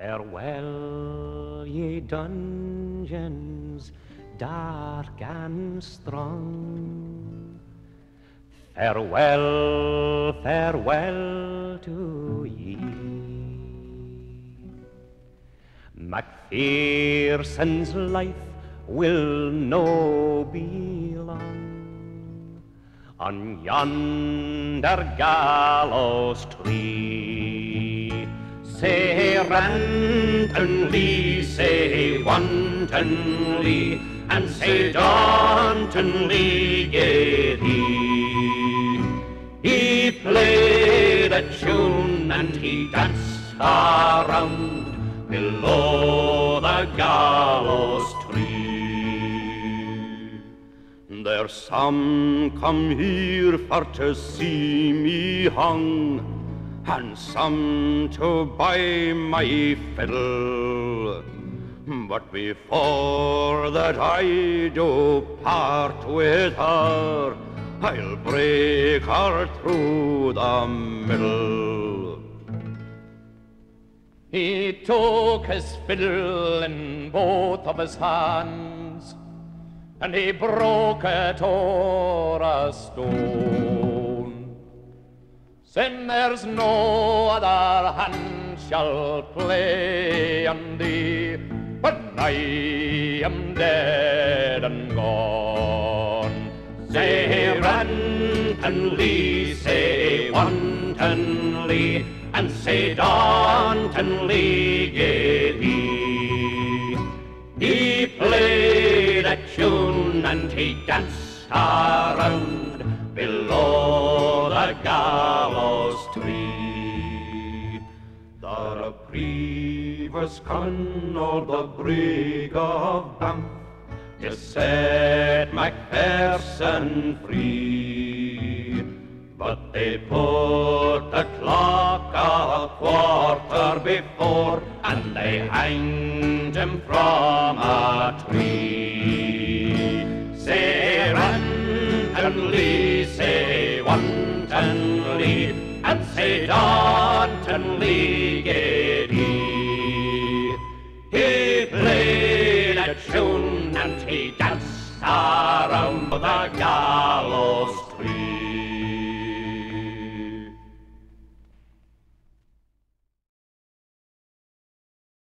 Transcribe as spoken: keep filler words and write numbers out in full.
Farewell, ye dungeons, dark and strong. Farewell, farewell to ye. McPherson's life will no be long on yonder gallows tree. Say randomly, say wantonly, and say dauntingly get he. He played a tune and he danced around below the gallows tree. There's some come here for to see me hung, and some to buy my fiddle. But before that I do part with her, I'll break her through the middle. He took his fiddle in both of his hands, and he broke it o'er a stone. Sin there's no other hand shall play on thee when I am dead and gone. Say randomly, say wantonly, and say dauntingly get he. He played a tune and he danced around below the gallows tree. The reprieve was coming o'er the brig of Banff to set McPherson free. But they put the clock a quarter before, and they hanged him from a tree. Say randomly, say wantonly, and say dauntingly get he. He played a tune and he danced around the gallows